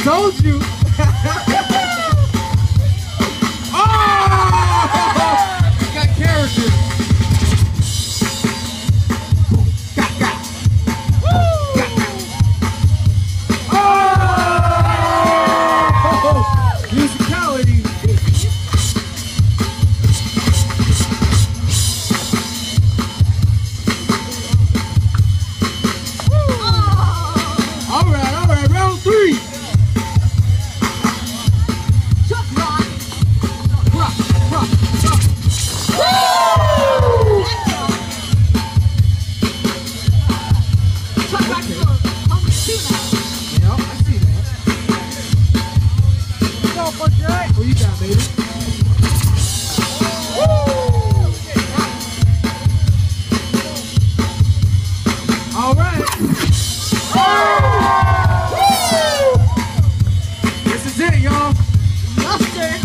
Told you. Got character. Got. Woo! Got. Oh! Musicality. All right, round 3. What you got, baby? All right. This is it, y'all. Mustard.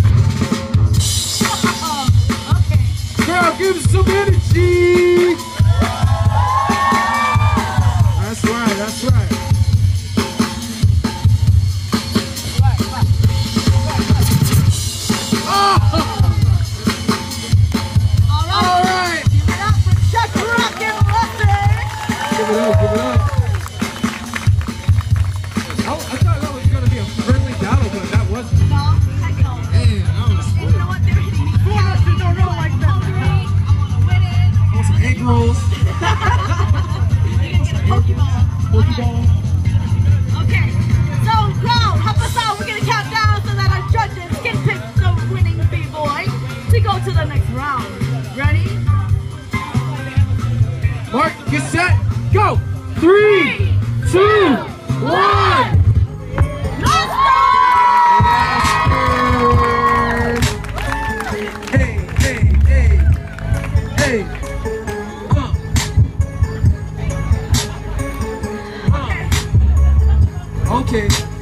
Okay. Girl, give us some energy. That's right, that's right. All right. Give it up for Chuck Rock and Mustard. Give it up. I thought that was going to be a friendly battle, but that wasn't. No, heck no. Damn, that was And you know what? They're hitting me. Four Mustard don't roll like that. I want to win it. I want some egg rolls. You're going to get a Pokeball. Pokeball. Okay. So, crowd, help us out. We're going to count down so that our judges can pick the winning B-boy to go to the next round. Ready? Mark, get set, go! 3, 2, 1! Hey! Okay.